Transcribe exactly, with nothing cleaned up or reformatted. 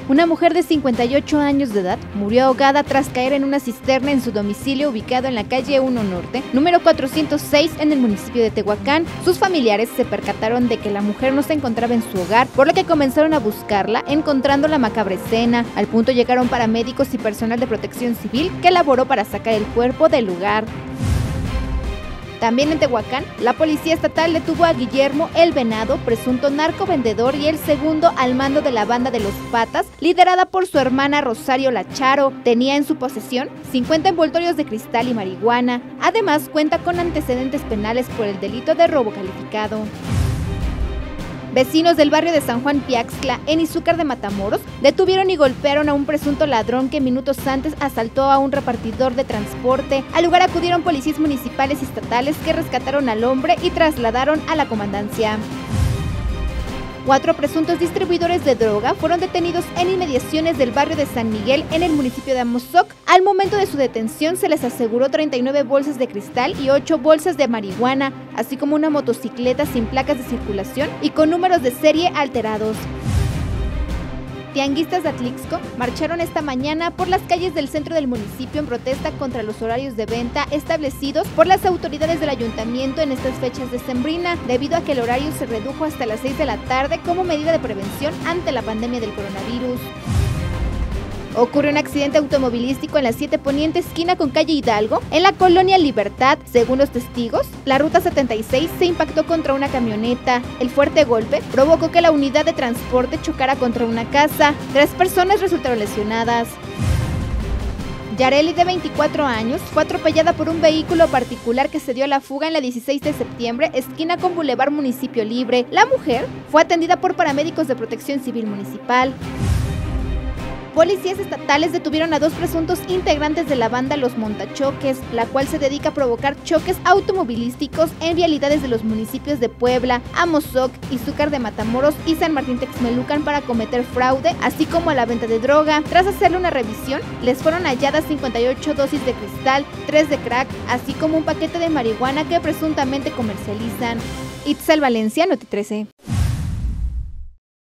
Una mujer de cincuenta y ocho años de edad murió ahogada tras caer en una cisterna en su domicilio ubicado en la calle uno Norte, número cuatrocientos seis en el municipio de Tehuacán. Sus familiares se percataron de que la mujer no se encontraba en su hogar, por lo que comenzaron a buscarla, encontrando la macabra escena. Al punto llegaron paramédicos y personal de protección civil que laboró para sacar el cuerpo del lugar. También en Tehuacán, la policía estatal detuvo a Guillermo El Venado, presunto narcovendedor y el segundo al mando de la banda de los Patas, liderada por su hermana Rosario Lacharo. Tenía en su posesión cincuenta envoltorios de cristal y marihuana. Además, cuenta con antecedentes penales por el delito de robo calificado. Vecinos del barrio de San Juan Piaxtla, en Izúcar de Matamoros, detuvieron y golpearon a un presunto ladrón que minutos antes asaltó a un repartidor de transporte. Al lugar acudieron policías municipales y estatales que rescataron al hombre y trasladaron a la comandancia. Cuatro presuntos distribuidores de droga fueron detenidos en inmediaciones del barrio de San Miguel, en el municipio de Amozoc. Al momento de su detención se les aseguró treinta y nueve bolsas de cristal y ocho bolsas de marihuana, así como una motocicleta sin placas de circulación y con números de serie alterados. Tianguistas de Atlixco marcharon esta mañana por las calles del centro del municipio en protesta contra los horarios de venta establecidos por las autoridades del ayuntamiento en estas fechas decembrinas, debido a que el horario se redujo hasta las seis de la tarde como medida de prevención ante la pandemia del coronavirus. Ocurrió un accidente automovilístico en la siete Poniente esquina con calle Hidalgo, en la colonia Libertad. Según los testigos, la ruta setenta y seis se impactó contra una camioneta. El fuerte golpe provocó que la unidad de transporte chocara contra una casa. Tres personas resultaron lesionadas. Yareli, de veinticuatro años, fue atropellada por un vehículo particular que se dio a la fuga en la dieciséis de septiembre, esquina con Boulevard Municipio Libre. La mujer fue atendida por paramédicos de Protección Civil Municipal. Policías estatales detuvieron a dos presuntos integrantes de la banda Los Montachoques, la cual se dedica a provocar choques automovilísticos en vialidades de los municipios de Puebla, Amozoc, Izúcar de Matamoros y San Martín Texmelucan para cometer fraude, así como a la venta de droga. Tras hacerle una revisión, les fueron halladas cincuenta y ocho dosis de cristal, tres de crack, así como un paquete de marihuana que presuntamente comercializan. Itzel Valencia, Noti trece.